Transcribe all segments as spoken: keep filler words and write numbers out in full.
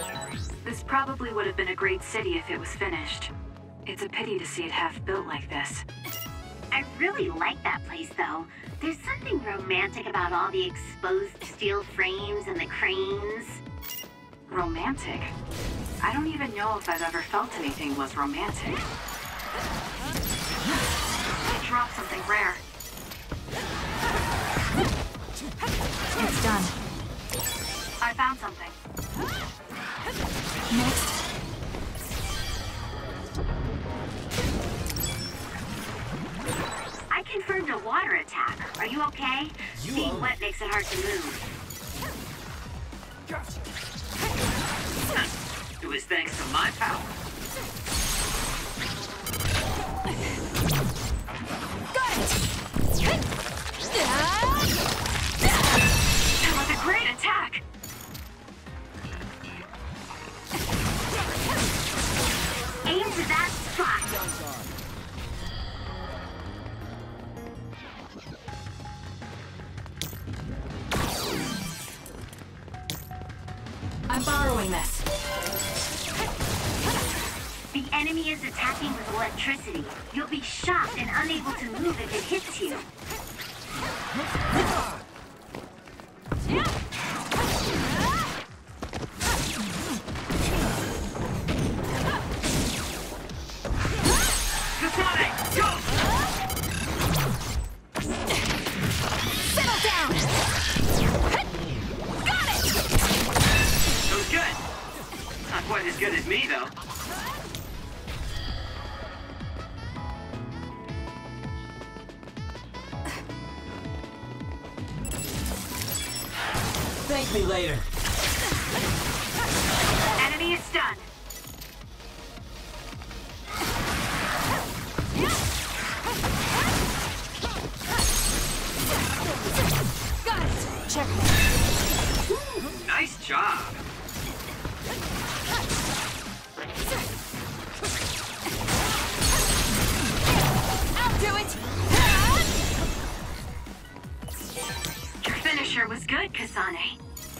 This probably would have been a great city if it was finished. It's a pity to see it half-built like this. I really like that place, though. There's something romantic about all the exposed steel frames and the cranes. Romantic? I don't even know if I've ever felt anything was romantic. I dropped something rare. It's done. I found something. Next. I confirmed a water attack. Are you okay? You Being are. wet makes it hard to move. It was thanks to my power. Got it! That was a great attack! Aim to that spot. I'm borrowing this. The enemy is attacking with electricity. You'll be shocked and unable to move if it hits you. Sonic, go! Settle down! Got it! That was good. Not quite as good as me, though. Thank me later. Enemy is stunned. Got it! Check. Nice job. I'll do it! Your finisher was good, Kasane.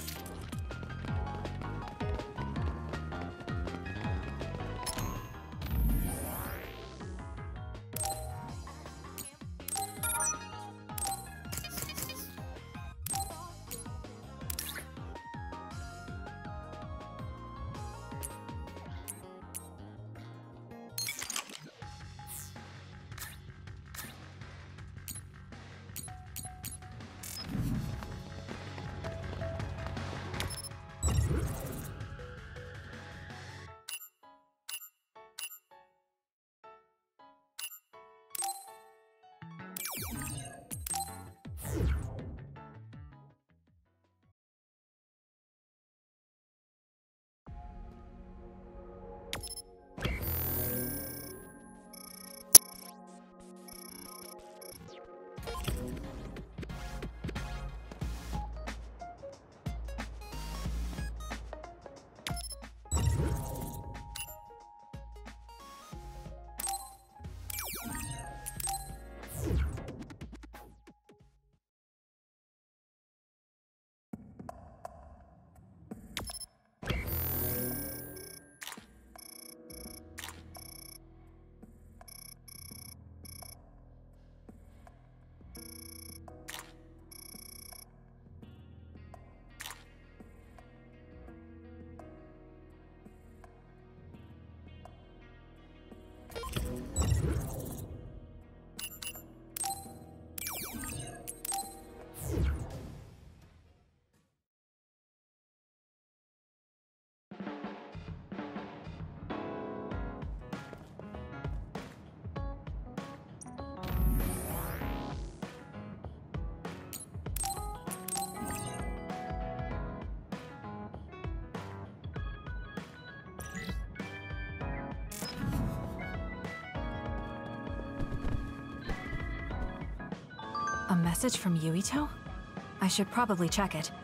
A message from Yuito? I should probably check it.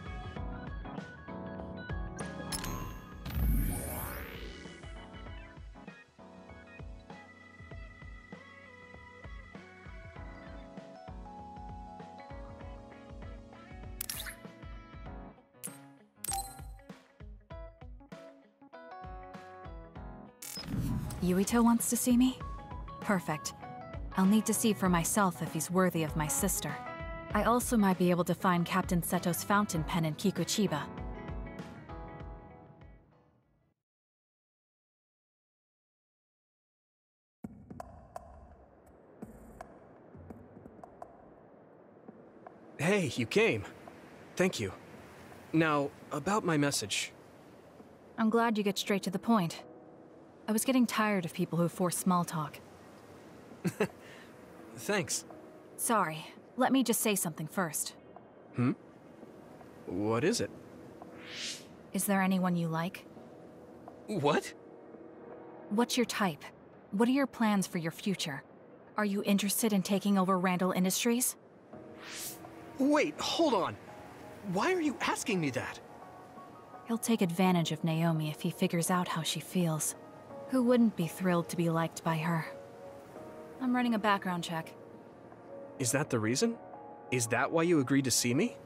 Yuito wants to see me? Perfect. I'll need to see for myself if he's worthy of my sister. I also might be able to find Captain Seto's fountain pen in Kikuchiba. Hey, you came. Thank you. Now, about my message. I'm glad you get straight to the point. I was getting tired of people who force small talk. Thanks. Sorry. Let me just say something first. Hmm? What is it? Is there anyone you like? What? What's your type? What are your plans for your future? Are you interested in taking over Randall Industries? Wait, hold on. Why are you asking me that? He'll take advantage of Naomi if he figures out how she feels. Who wouldn't be thrilled to be liked by her? I'm running a background check. Is that the reason? Is that why you agreed to see me?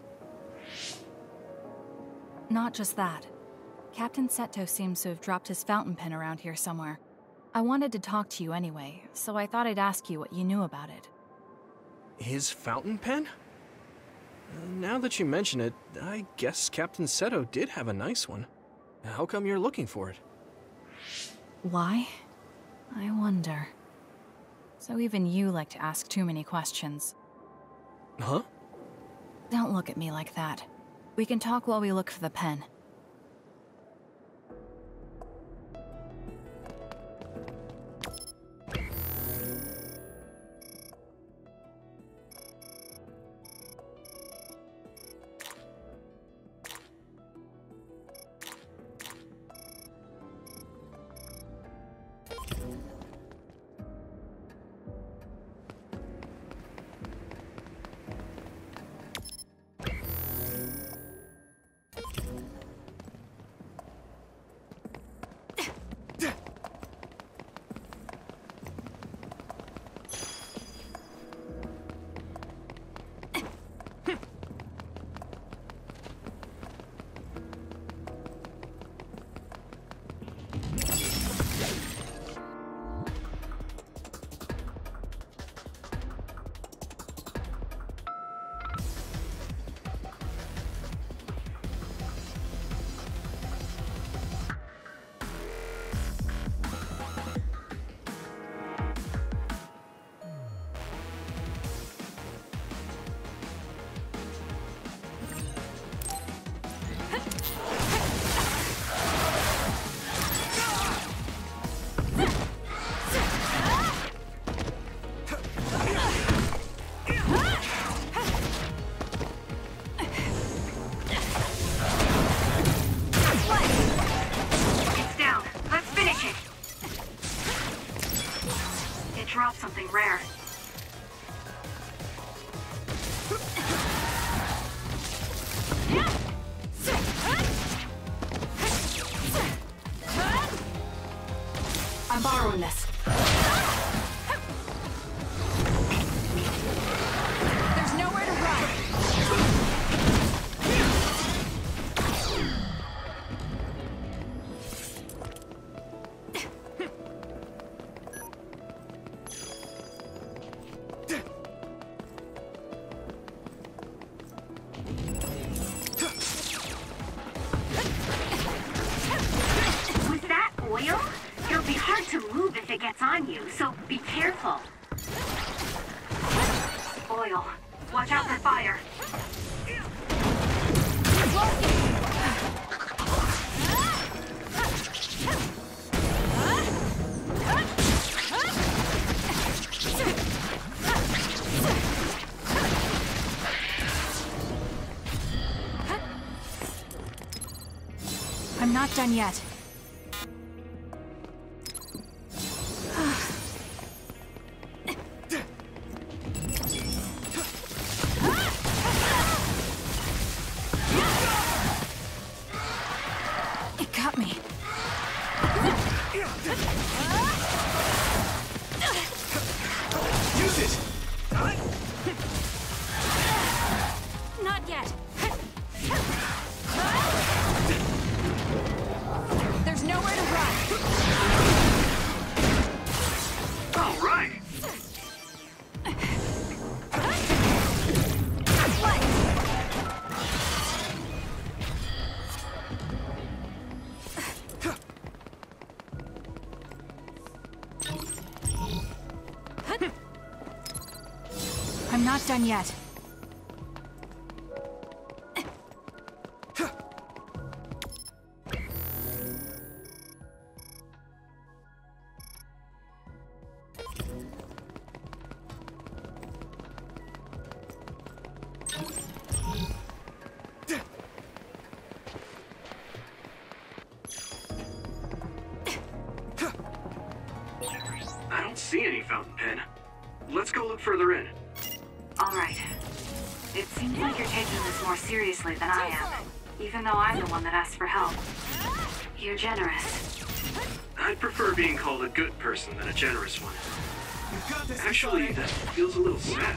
Not just that. Captain Seto seems to have dropped his fountain pen around here somewhere. I wanted to talk to you anyway, so I thought I'd ask you what you knew about it. His fountain pen? Uh, now that you mention it, I guess Captain Seto did have a nice one. How come you're looking for it? Why? I wonder. So even you like to ask too many questions. Huh? Don't look at me like that. We can talk while we look for the pen. Drop something rare. I'm borrowing this. There's nowhere to run. It gets on you, so be careful. Oil. Watch out for fire. I'm not done yet. Not yet. I'm not done yet. I don't see any fountain pen. Let's go look further in. All right. It seems like you're taking this more seriously than I am, even though I'm the one that asked for help. You're generous. I'd prefer being called a good person than a generous one. Actually, that feels a little sad.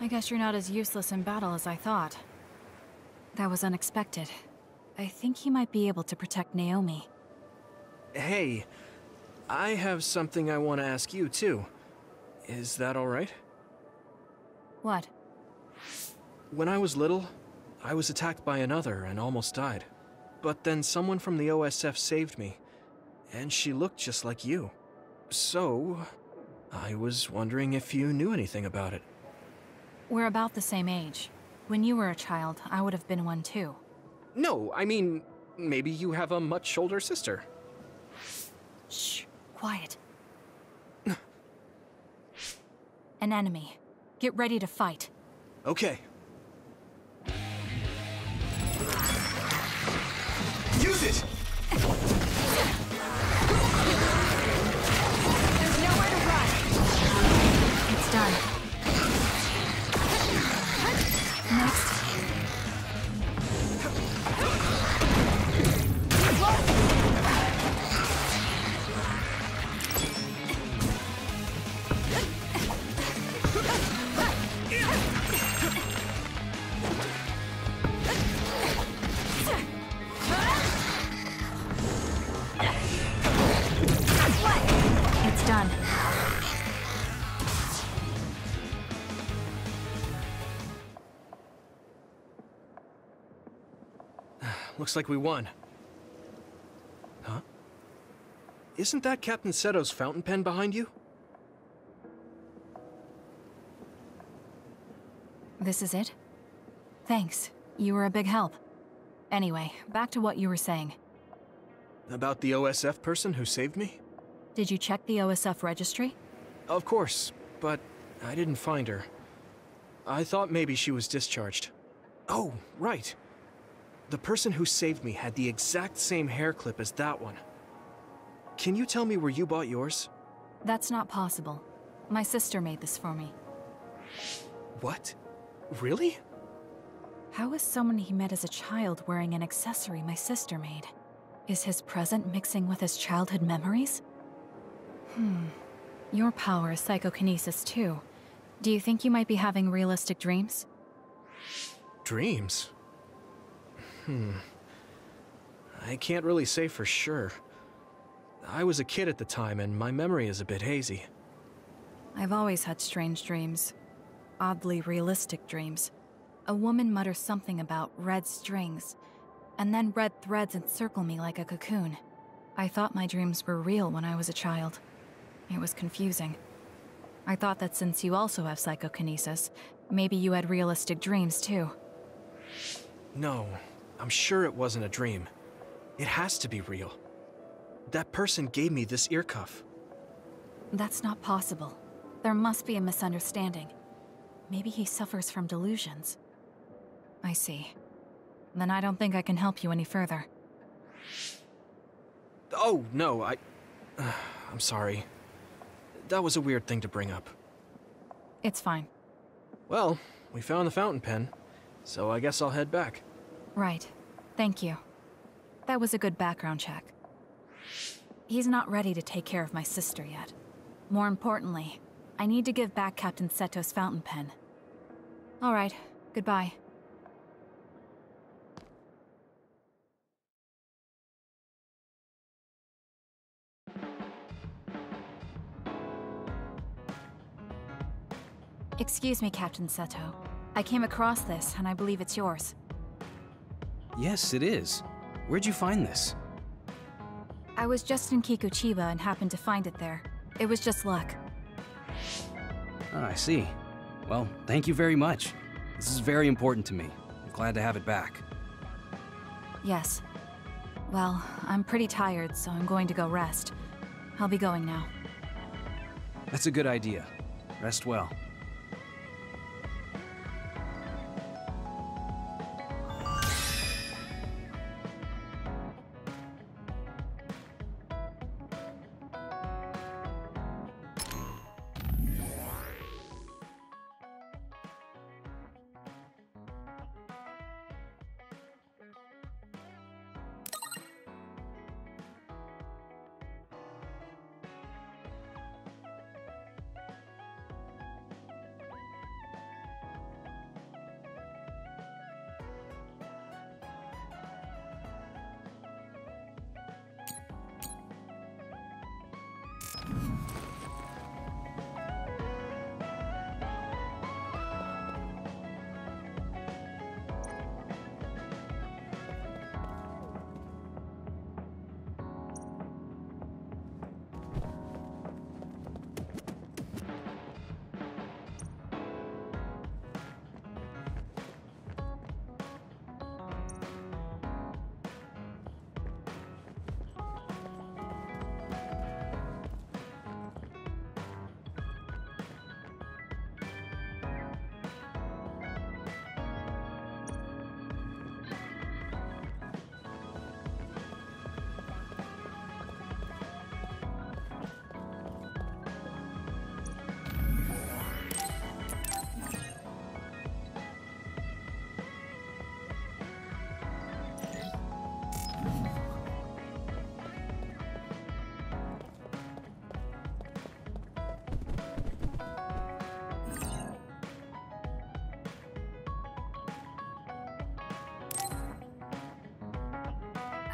guess you're not as useless in battle as I thought. That was unexpected. I think he might be able to protect Naomi. Hey, I have something I want to ask you, too. Is that alright? What? When I was little, I was attacked by another and almost died. But then someone from the O S F saved me, and she looked just like you. So, I was wondering if you knew anything about it. We're about the same age. When you were a child, I would have been one too. No, I mean, maybe you have a much older sister. Shh, quiet. An enemy. Get ready to fight. Okay. Use it! There's nowhere to run. It's done. Next. It's done. Looks like we won. Huh? Isn't that Captain Seto's fountain pen behind you? This is it? Thanks. You were a big help. Anyway, back to what you were saying. About the O S F person who saved me? Did you check the O S F registry? Of course, but I didn't find her. I thought maybe she was discharged. Oh, right. The person who saved me had the exact same hair clip as that one. Can you tell me where you bought yours? That's not possible. My sister made this for me. What? Really? How is someone he met as a child wearing an accessory my sister made? Is his present mixing with his childhood memories? Hmm. Your power is psychokinesis too. Do you think you might be having realistic dreams? Dreams? Hmm. I can't really say for sure. I was a kid at the time, and my memory is a bit hazy. I've always had strange dreams. Oddly realistic dreams. A woman mutters something about red strings, and then red threads encircle me like a cocoon. I thought my dreams were real when I was a child. It was confusing. I thought that since you also have psychokinesis, maybe you had realistic dreams too. No, I'm sure it wasn't a dream. It has to be real. That person gave me this ear cuff. That's not possible. There must be a misunderstanding. Maybe he suffers from delusions. I see. Then I don't think I can help you any further. Oh, no, I... Uh, I'm sorry. That was a weird thing to bring up. It's fine. Well, we found the fountain pen, so I guess I'll head back. Right. Thank you. That was a good background check. He's not ready to take care of my sister yet. More importantly, I need to give back Captain Seto's fountain pen. All right. Goodbye. Excuse me, Captain Seto. I came across this, and I believe it's yours. Yes, it is. Where'd you find this? I was just in Kikuchiba and happened to find it there. It was just luck. Oh, I see. Well, thank you very much. This is very important to me. I'm glad to have it back. Yes. Well, I'm pretty tired, so I'm going to go rest. I'll be going now. That's a good idea. Rest well.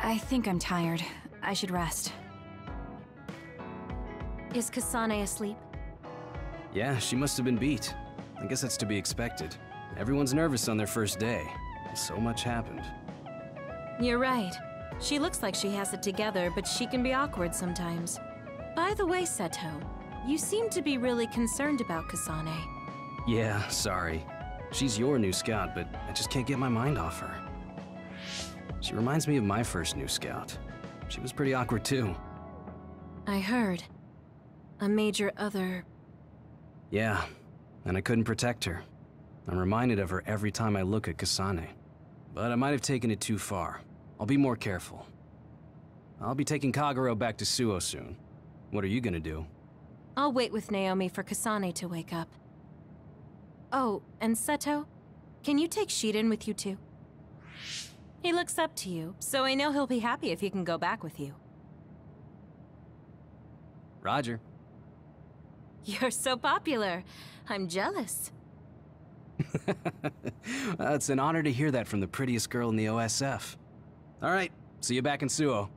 I think I'm tired. I should rest. Is Kasane asleep? Yeah, she must have been beat. I guess that's to be expected. Everyone's nervous on their first day. So much happened. You're right. She looks like she has it together, but she can be awkward sometimes. By the way, Seto, you seem to be really concerned about Kasane. Yeah, sorry. She's your new scout, but I just can't get my mind off her. She reminds me of my first new scout. She was pretty awkward too. I heard. A major other... Yeah, and I couldn't protect her. I'm reminded of her every time I look at Kasane. But I might have taken it too far. I'll be more careful. I'll be taking Kagero back to Suo soon. What are you gonna do? I'll wait with Naomi for Kasane to wake up. Oh, and Seto, can you take Shiden with you too? He looks up to you, so I know he'll be happy if he can go back with you. Roger. You're so popular. I'm jealous. Well, it's an honor to hear that from the prettiest girl in the O S F. All right, see you back in Suo.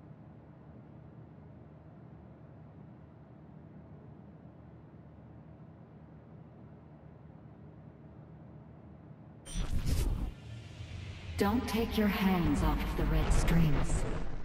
Don't take your hands off of the red strings.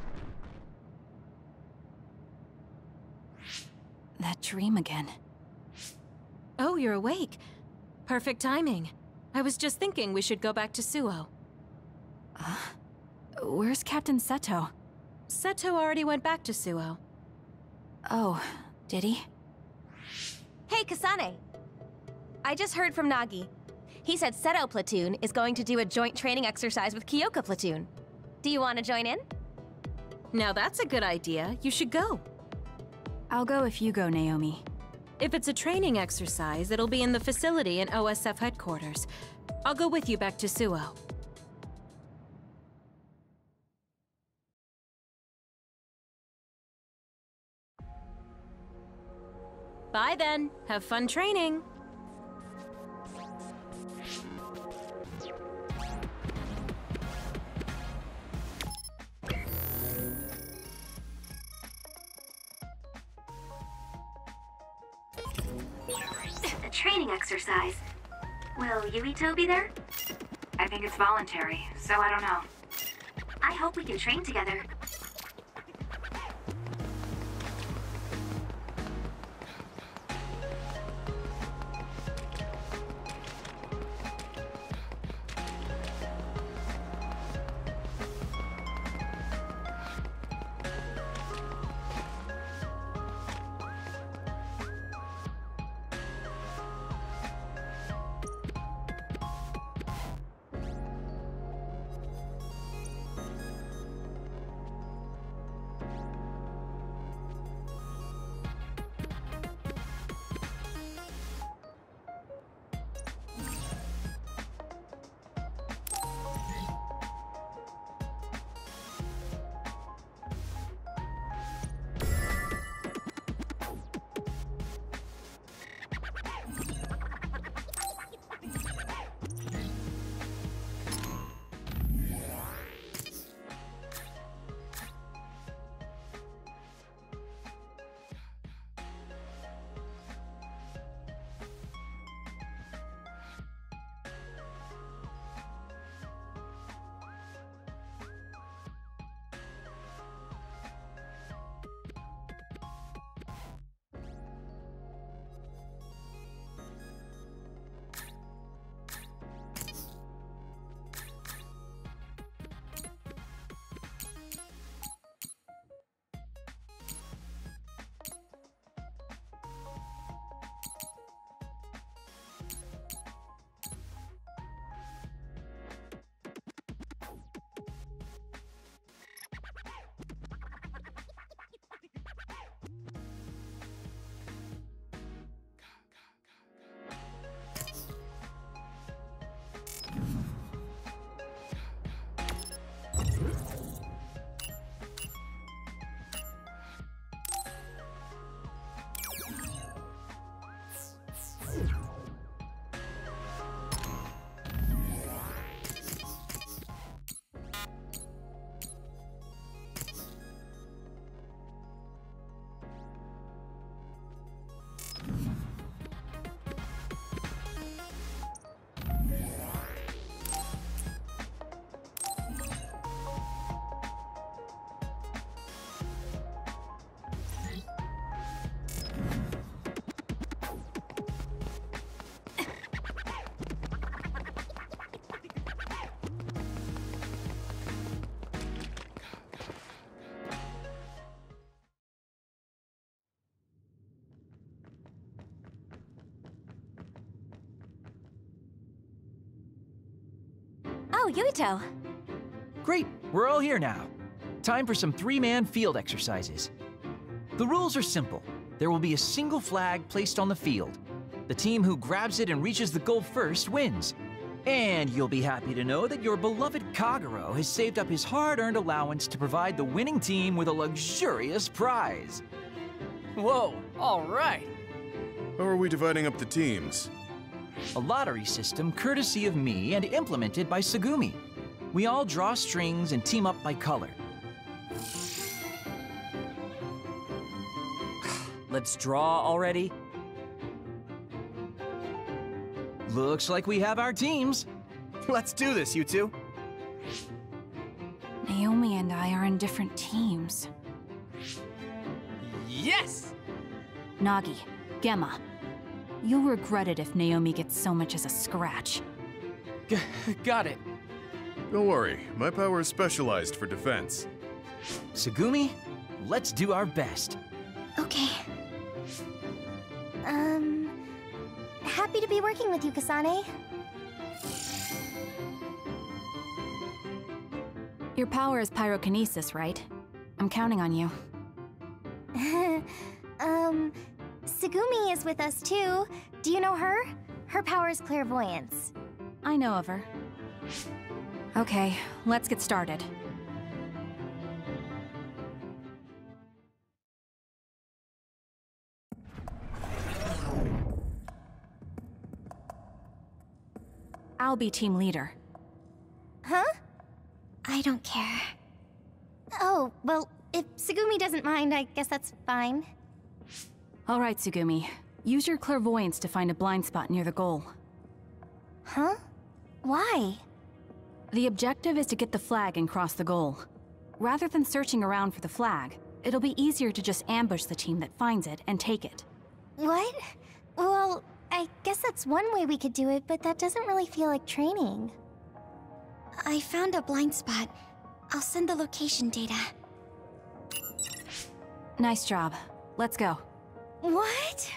That dream again. Oh, you're awake. Perfect timing. I was just thinking we should go back to Suo. Uh, where's Captain Seto? Seto already went back to Suo. Oh, did he? Hey, Kasane. I just heard from Nagi. He said Seto Platoon is going to do a joint training exercise with Kyoka Platoon. Do you want to join in? Now that's a good idea. You should go. I'll go if you go, Naomi. If it's a training exercise, it'll be in the facility in O S F headquarters. I'll go with you back to Suo. Bye then. Have fun training. A training exercise. Will Yuito be there? I think it's voluntary, so I don't know. I hope we can train together. Oh, Yuito. Great, we're all here now. Time for some three-man field exercises. The rules are simple. There will be a single flag placed on the field. The team who grabs it and reaches the goal first wins. And you'll be happy to know that your beloved Kagero has saved up his hard-earned allowance to provide the winning team with a luxurious prize. Whoa, all right. How are we dividing up the teams? A lottery system courtesy of me and implemented by Tsugumi. We all draw strings and team up by color. Let's draw already. Looks like we have our teams. Let's do this, you two. Naomi and I are in different teams. Yes! Nagi, Gemma, you'll regret it if Naomi gets so much as a scratch. G got it. Don't worry, my power is specialized for defense. Tsugumi, let's do our best. Okay. Um... Happy to be working with you, Kasane. Your power is pyrokinesis, right? I'm counting on you. um... Tsugumi is with us too. Do you know her? Her power is clairvoyance. I know of her. Okay, let's get started. I'll be team leader. Huh? I don't care. Oh, well, if Tsugumi doesn't mind, I guess that's fine. All right, Tsugumi. Use your clairvoyance to find a blind spot near the goal. Huh? Why? The objective is to get the flag and cross the goal. Rather than searching around for the flag, it'll be easier to just ambush the team that finds it and take it. What? Well, I guess that's one way we could do it, but that doesn't really feel like training. I found a blind spot. I'll send the location data. Nice job. Let's go. What?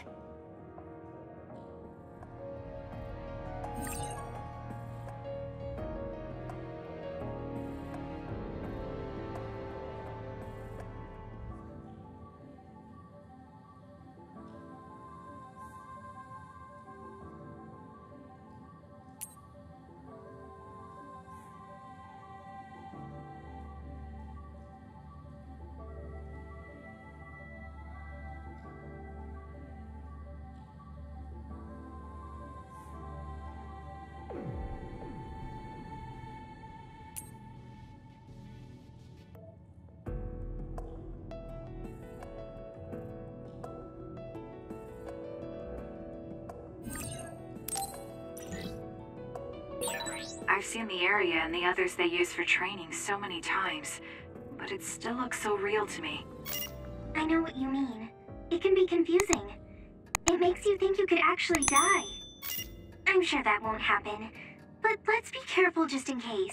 I've seen the area and the others they use for training so many times, but it still looks so real to me. I know what you mean. It can be confusing. It makes you think you could actually die. I'm sure that won't happen, but let's be careful just in case.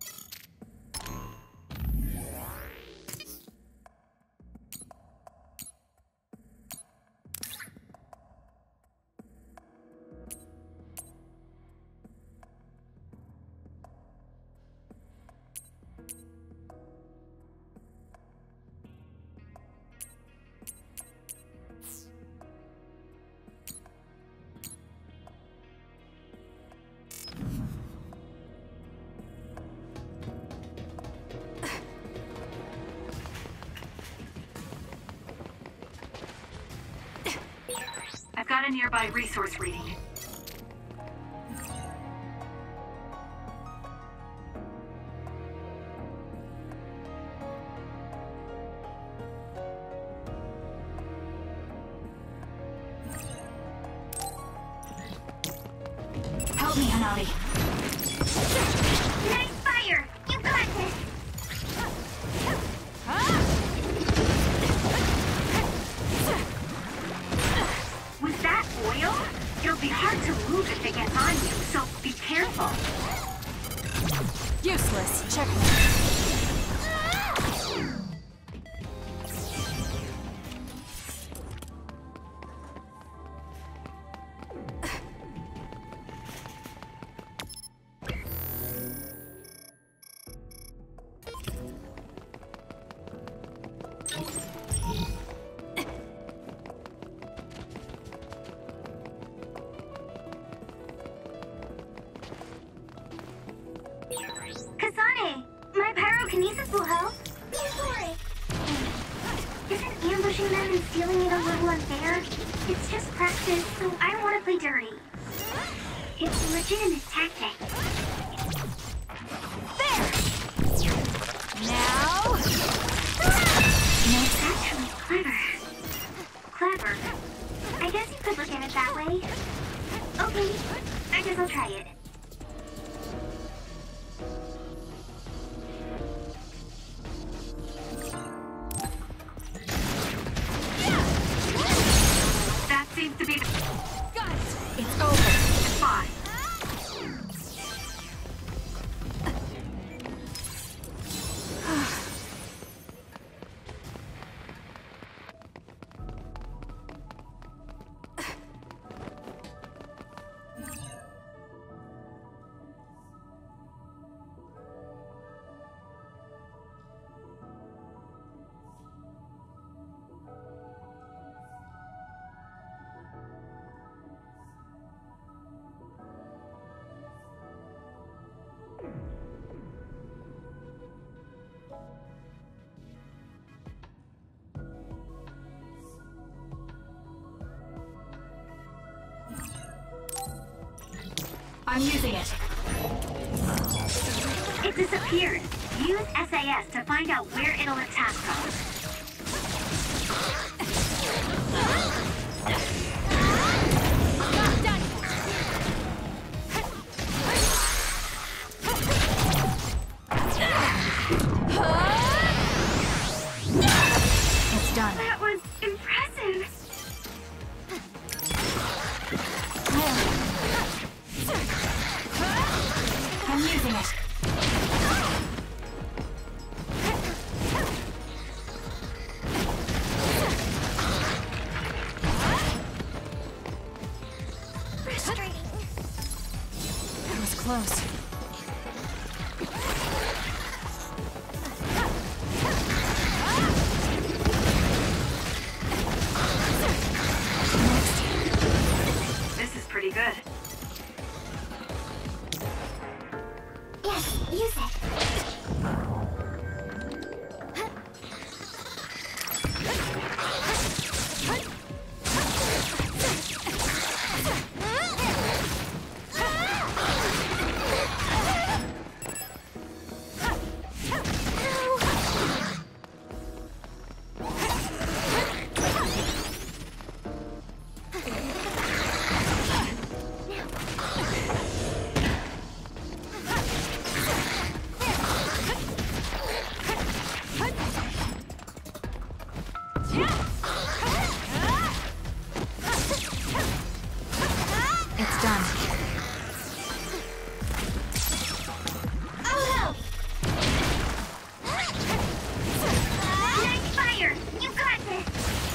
I've got a nearby resource reading. Help me, Hanabi. Nice fire! You got this! Was that oil? It'll be hard pushing them and stealing it a little unfair? It's just practice, so I don't want to play dirty. It's a legitimate tactic. There! Now... That's actually clever. Clever. I guess you could look at it that way. Okay, I guess I'll try it. That seems to be the... Got it! It's over. Fine. I'm using it. It disappeared. Use S A S to find out where it'll attack from. It's done. That was impressive. I'm using it. Frustrating. That was close. This is pretty good. Yes, use it. It's done. Oh, help! Nice fire! You got this!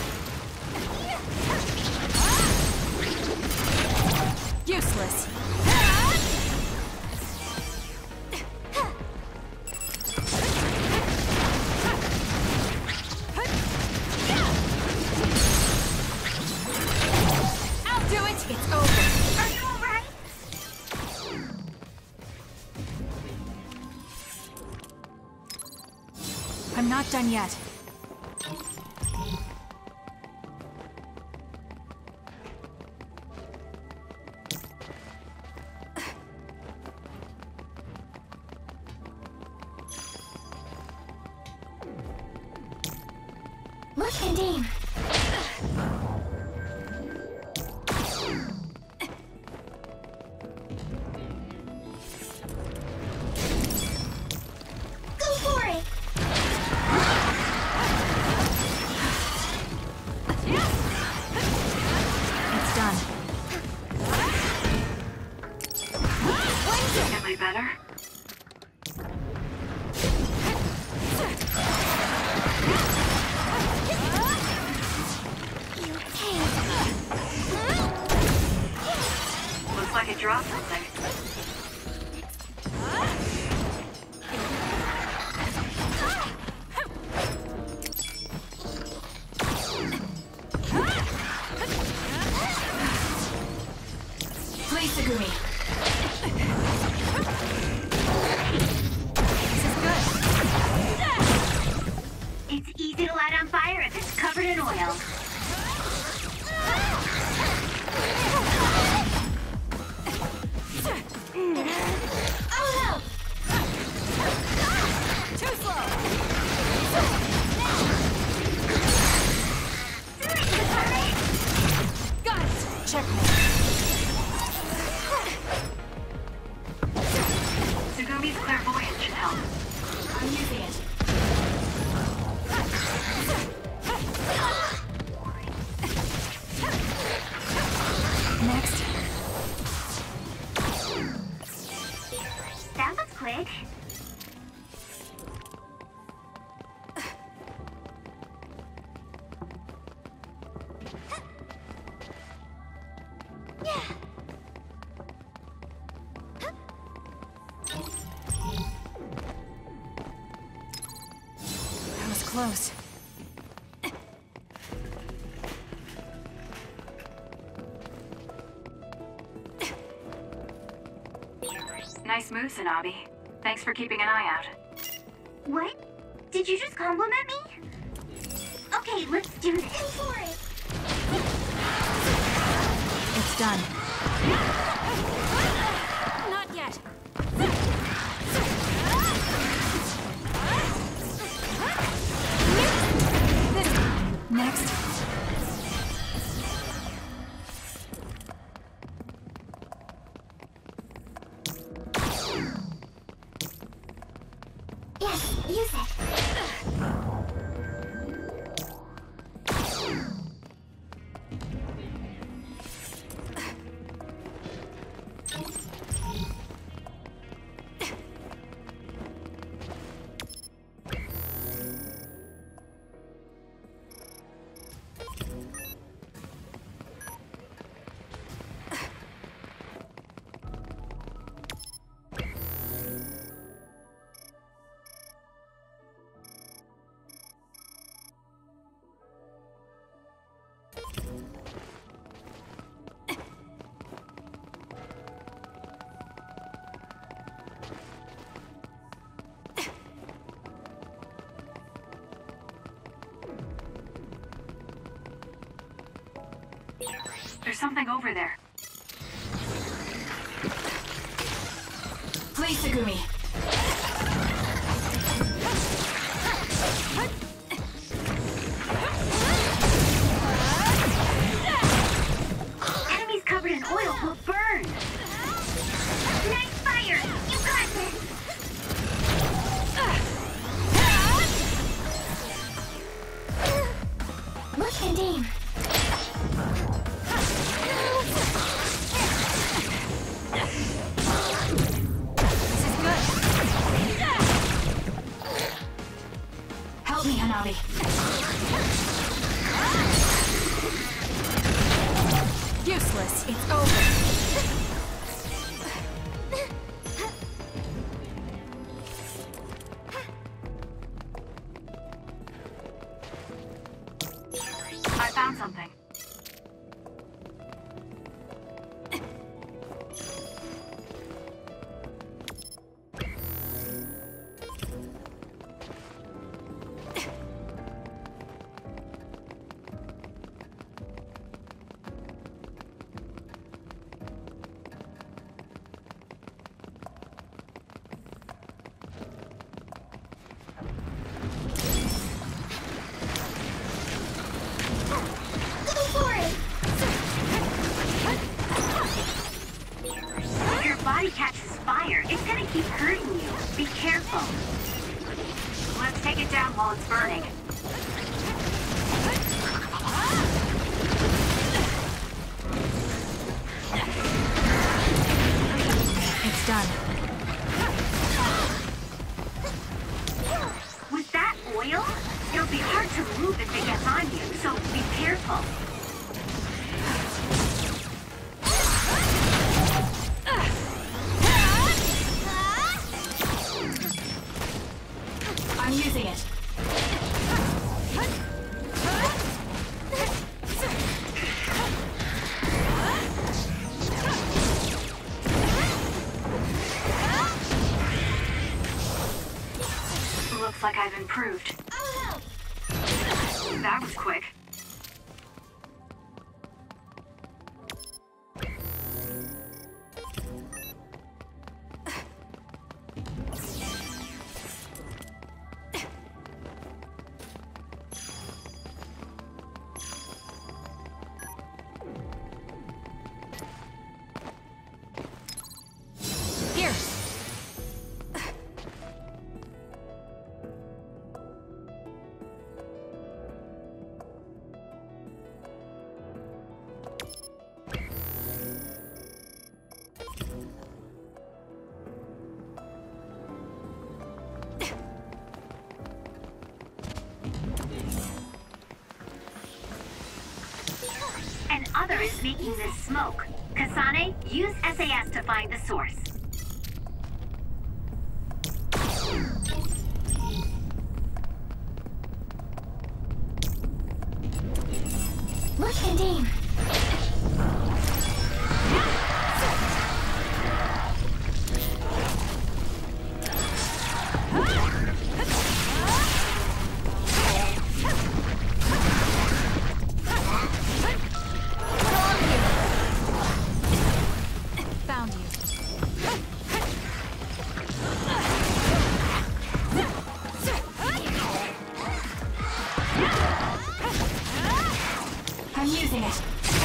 Useless. I'll do it. It's over. Are you alright? I'm not done yet. Look and aim. Go for it! It's done. Am I better? Looks like it dropped something. Please, Segumi. It's easy to light on fire if it's covered in oil. oil. Oh no! Too slow! Got it! Checkmate. Tsugumi's clairvoyance should help. I'm using it. Next. That was quick. That was close. Nice move, Sanabi. Thanks for keeping an eye out. What? Did you just compliment me? Okay, let's do this. For it. It's done. Not yet. Next. Yes, use it. There's something over there. Please, Tsugumi. Enemies covered in oil will burn. Nice fire! You got this! Look and aim. Help me, Hanabi. Useless. It's over. I found something. If your body catches fire, it's gonna keep hurting you. Be careful. Let's take it down while it's burning. It's done. With that oil, it'll be hard to move if it gets on you, so be careful. I'm using it. Looks like I've improved. That was quick. Whoever is making this smoke, Kasane, use S A S to find the source. Look and aim. Found you. I'm using it.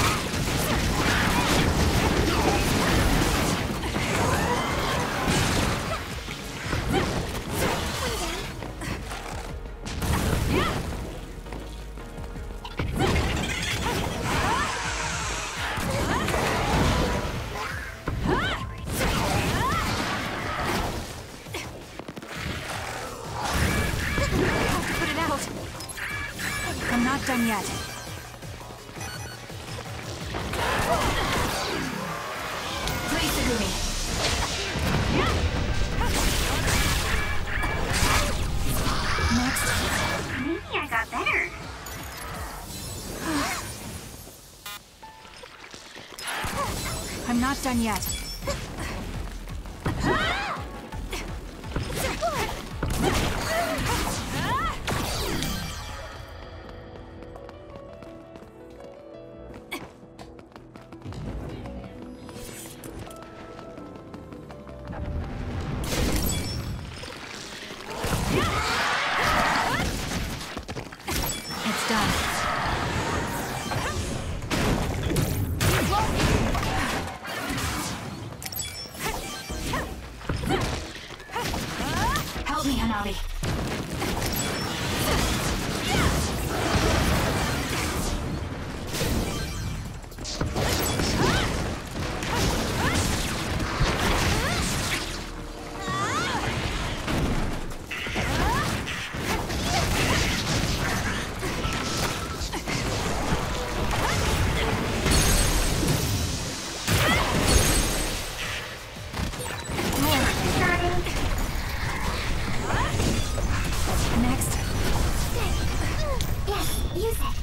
Put it out. I'm not done yet. Please, Sugumi. Next. Maybe I got better. I'm not done yet. It's done. Help me, Hanabi. Next. Yes, use it.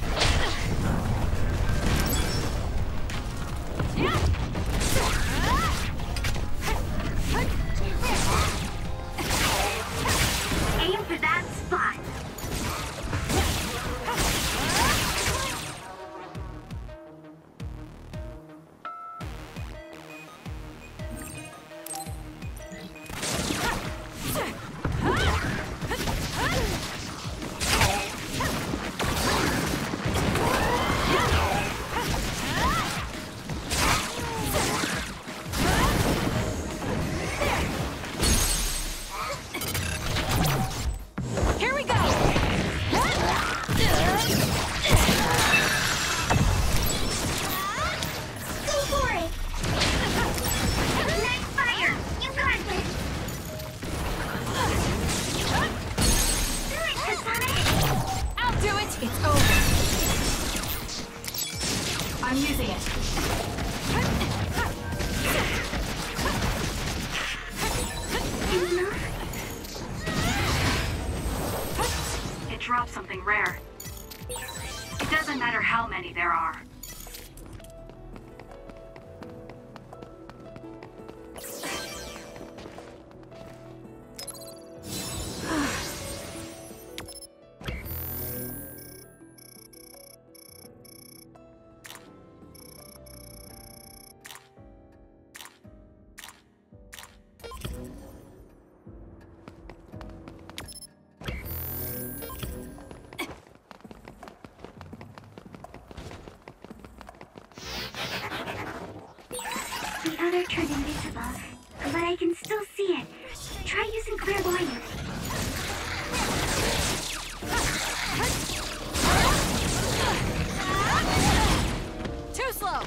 Aim for that spot. Here we go! Go for it. Nice fire. You got this. Do it, Kasane. I'll do it! It's over. I'm using it. Enough. It dropped something rare. It doesn't matter how many there are. The other turned invisible, but I can still see it. Try using clairvoyance. Too slow!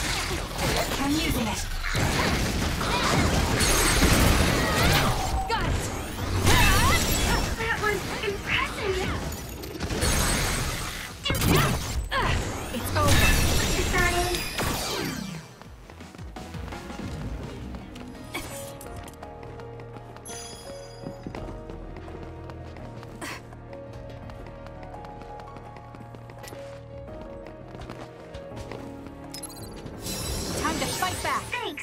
I'm using it. Got it! Fight back! Thanks!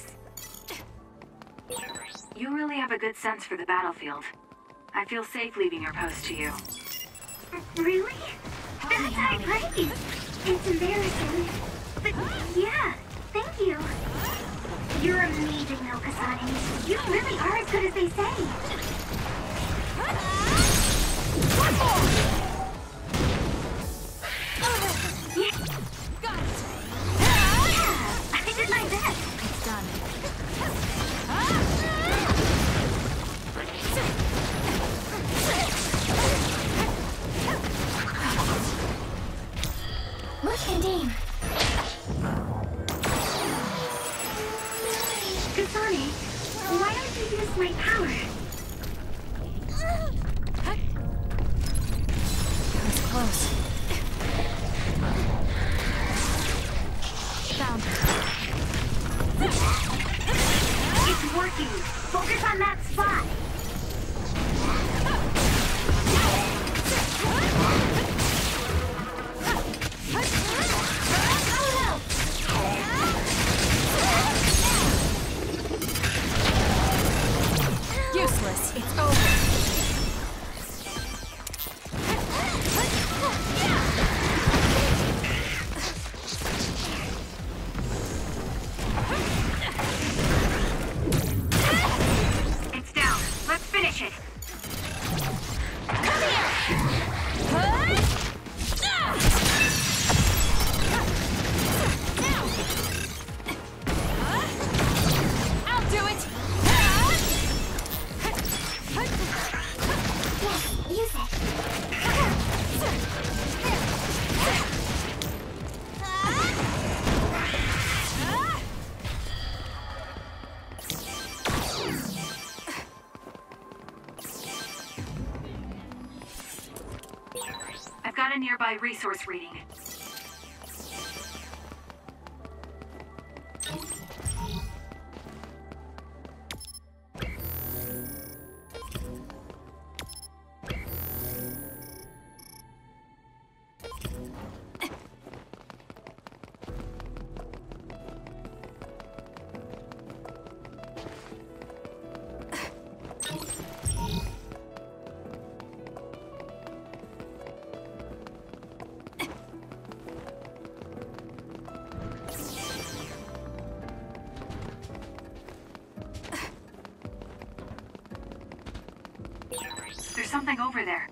You really have a good sense for the battlefield. I feel safe leaving your post to you. Really? That's high praise! It's embarrassing. But yeah, thank you. You're amazing though, Kasane. You really are as good as they say. Yeah. Got it! Yeah, I did my best. It's done. Look and aim. Kasane, why don't you use my power? That was close. Found her. It's working. Focus on that spot. Useless. It's over. It's down. Let's finish it. Come here! I'll do it! Yes, use it. I've got a nearby resource reading. There's something over there.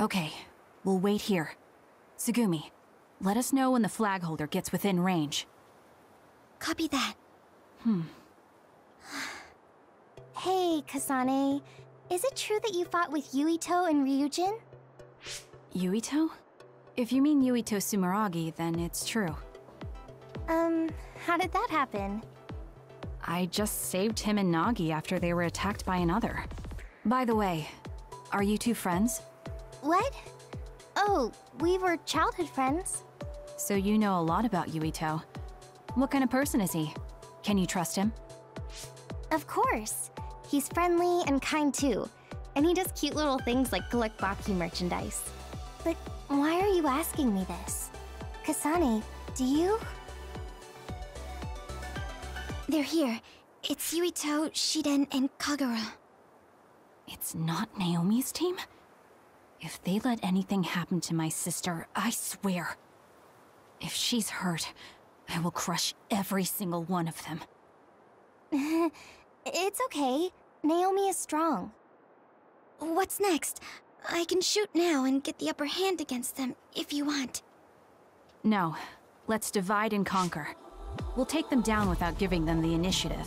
Okay, we'll wait here. Tsugumi, let us know when the flag holder gets within range. Copy that. Hmm. Hey, Kasane. Is it true that you fought with Yuito and Ryujin? Yuito? If you mean Yuito Sumeragi, then it's true. Um, how did that happen? I just saved him and Nagi after they were attacked by another. By the way, are you two friends? What? Oh, we were childhood friends. So you know a lot about Yuito. What kind of person is he? Can you trust him? Of course. He's friendly and kind too. And he does cute little things like collect Baki merchandise. But why are you asking me this? Kasane, do you? They're here. It's Yuito, Shiden, and Kagura. It's not Naomi's team? If they let anything happen to my sister, I swear. If she's hurt, I will crush every single one of them. It's okay. Naomi is strong. What's next? I can shoot now and get the upper hand against them, if you want. No. Let's divide and conquer. We'll take them down without giving them the initiative.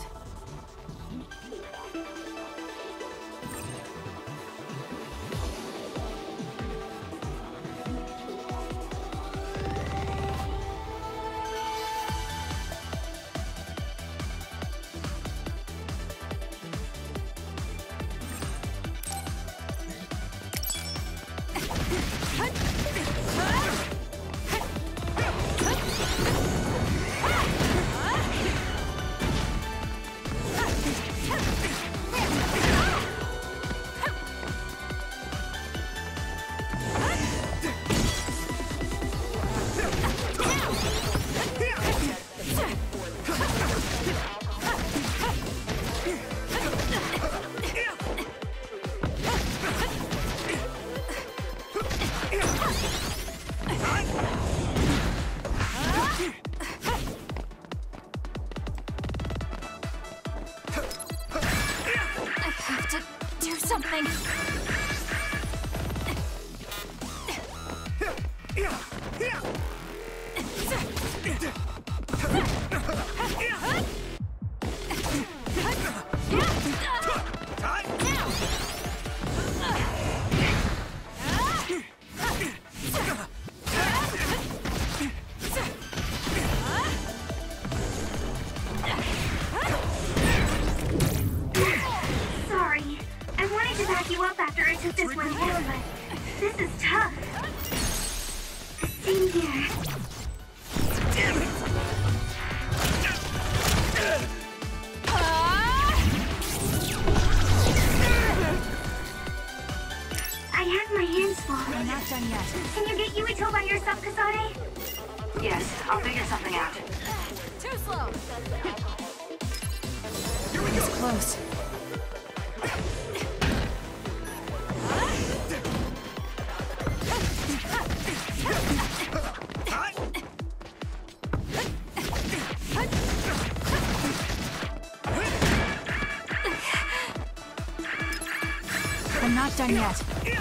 I'm not done yet.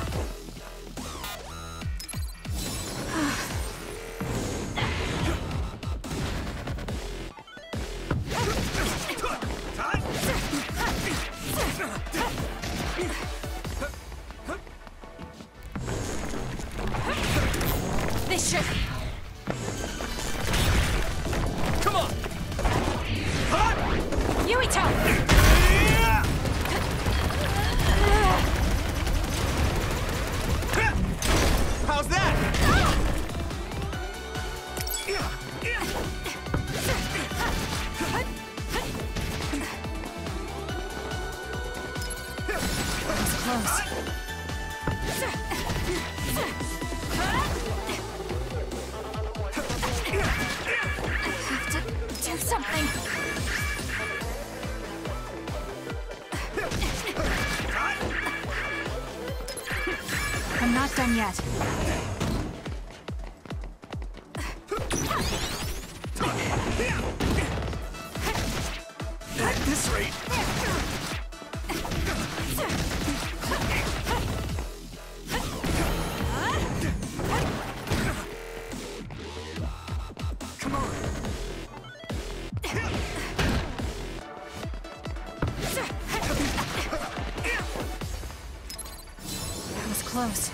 This should... Come on! Yuito! How's that? That's close. I have to do something. I'm not done yet. At this rate... Come on! That was close.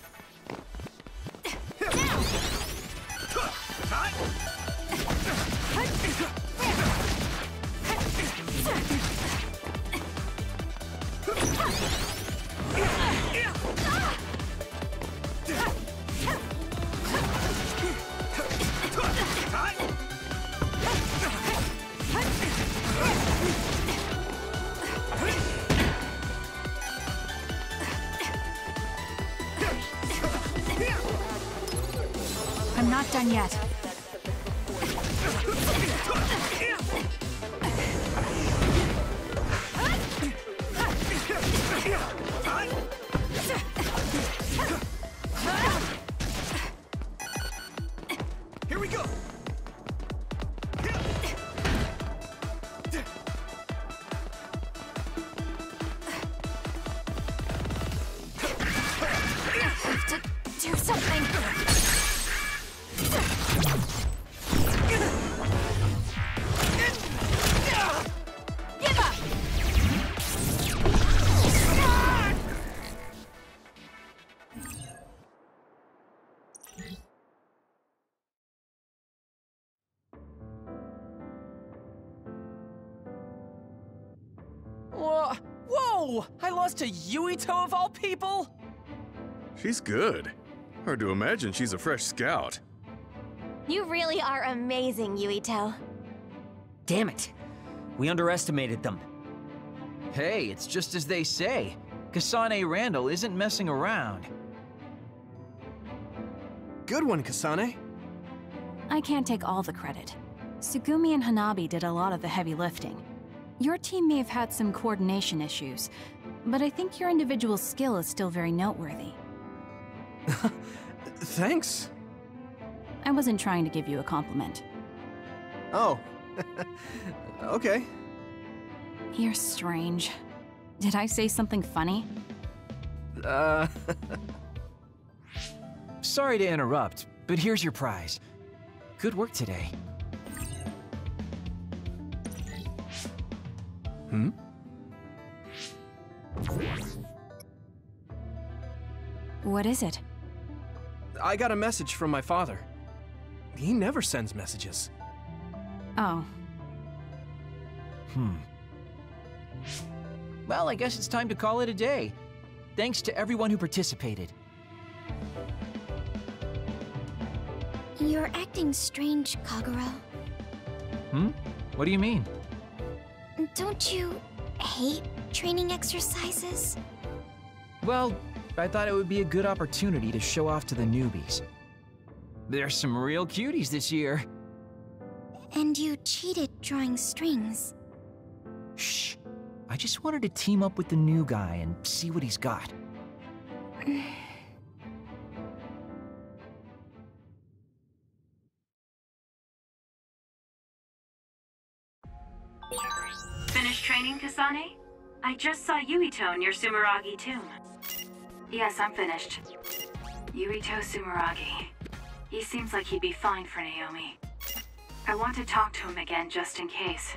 I'm not done yet. Here we go! Have to do something. Give up! Whoa! Whoa! I lost to Yuito of all people? She's good. Hard to imagine she's a fresh scout. You really are amazing, Yuito. Damn it. We underestimated them. Hey, it's just as they say. Kasane Randall isn't messing around. Good one, Kasane. I can't take all the credit. Sugumi and Hanabi did a lot of the heavy lifting. Your team may have had some coordination issues, but I think your individual skill is still very noteworthy. Thanks. I wasn't trying to give you a compliment. Oh. Okay. You're strange. Did I say something funny? Uh... Sorry to interrupt, but here's your prize. Good work today. Hmm? What is it? I got a message from my father. He never sends messages. Oh. Hmm. Well, I guess it's time to call it a day. Thanks to everyone who participated. You're acting strange, Kagura. Hmm? What do you mean? Don't you hate training exercises? Well, I thought it would be a good opportunity to show off to the newbies. There's some real cuties this year. And you cheated drawing strings. Shh. I just wanted to team up with the new guy and see what he's got. Finished training, Kasane? I just saw Yuito in your Sumeragi tomb. Yes, I'm finished. Yuito Sumeragi. He seems like he'd be fine for Naomi. I want to talk to him again just in case.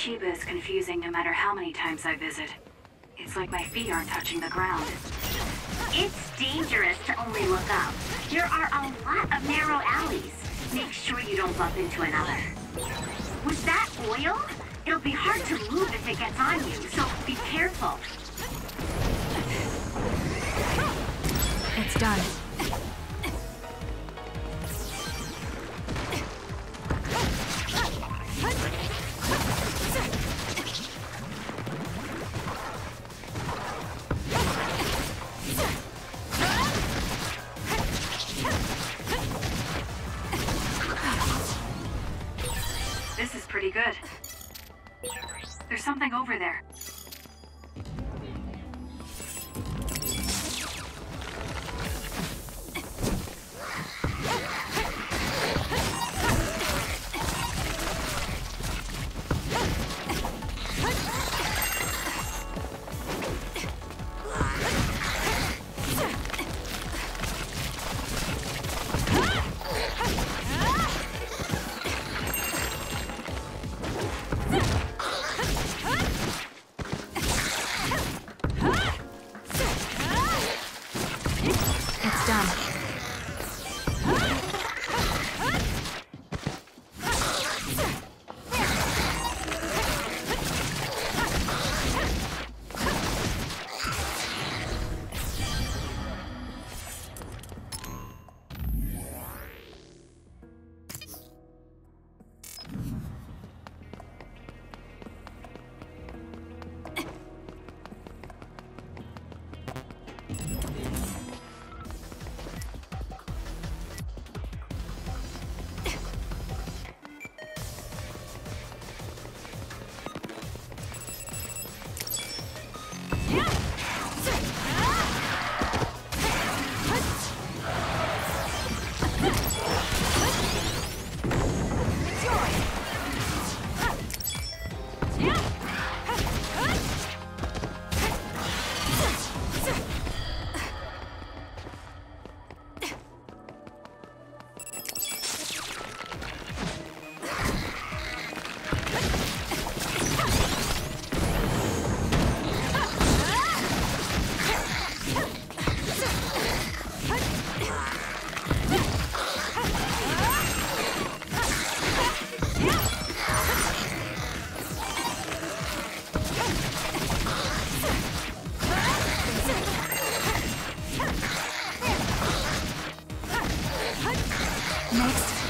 Chiba is confusing no matter how many times I visit. It's like my feet aren't touching the ground. It's dangerous to only look up. There are a lot of narrow alleys. Make sure you don't bump into another. Was that oil? It'll be hard to move if it gets on you, so be careful. It's done. This is pretty good. There's something over there. Next.